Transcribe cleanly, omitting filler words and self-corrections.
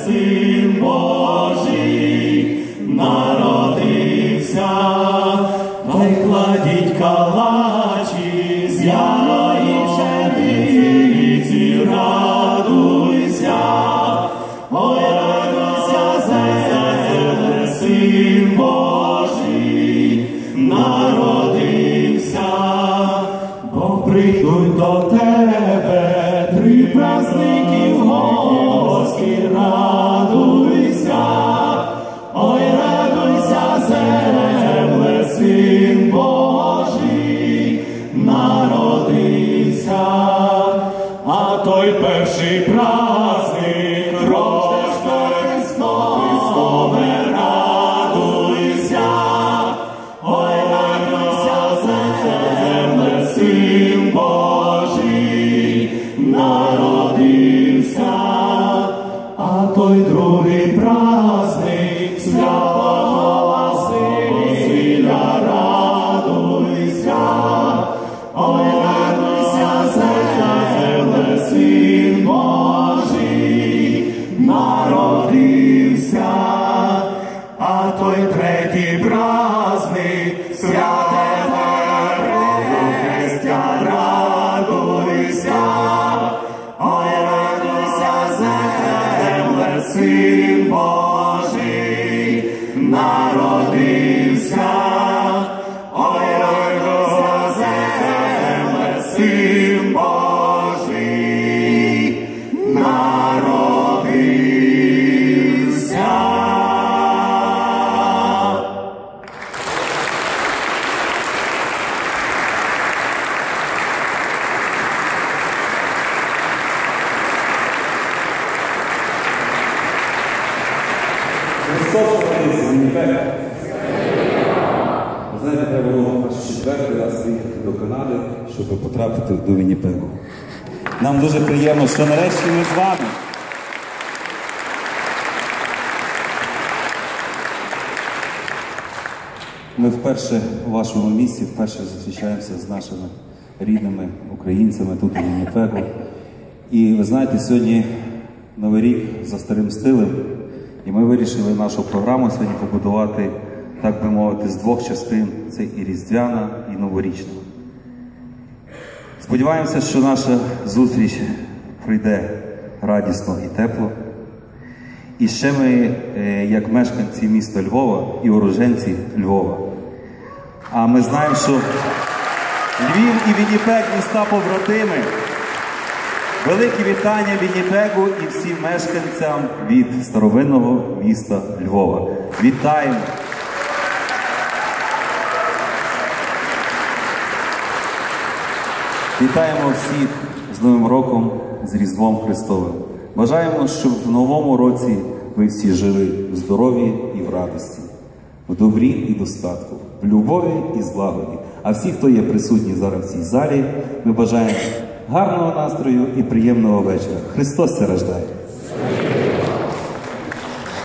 Син Божий народився, та й кладіть калачі з яї пшениці, радуйся, ой, радуйся, земле, Син Божий народився, бо прийдуть до тебе три праздники в гості, радуйся, ой, радуйся, земле, Син Божий народився, а той перший праздник Рождество Христове, радуйся, ой, радуйся, земле, Син Божий народився, а той другий праздник святого Василя, радуйся, ой, радуйся, земле, Син Божий народився, а той третій праздник святого Христя, радуйся, ой, радуйся, земле, Син Божий народився, ой, радуйся, земле, Син Божий народився. Христос народився, Вінніпег. Ви знаєте, треба було аж четвертий раз їхати до Канади, щоб потрапити до Вінніпегу. Нам дуже приємно, що нарешті ми з вами. Ми вперше у вашому місті, вперше зустрічаємося з нашими рідними українцями тут у Вінніпегу. І ви знаєте, сьогодні Новий рік за старим стилем. І ми вирішили нашу програму сьогодні побудувати, так би мовити, з двох частин. Це і різдвяна, і новорічна. Сподіваємося, що наша зустріч пройде радісно і тепло. І ще ми, як мешканці міста Львова і уроженці Львова. А ми знаємо, що Львів і Вінніпег – міста побратими. Велике вітання Вінніпегу і всім мешканцям від старовинного міста Львова. Вітаємо! Вітаємо всіх з Новим роком, з Різдвом Христовим. Бажаємо, щоб в новому році ви всі жили в здоров'ї і в радості, в добрі і достатку, в любові і злагоді. А всі, хто є присутні зараз в цій залі, ми бажаємо гарного настрою і приємного вечора. Христос се рождає!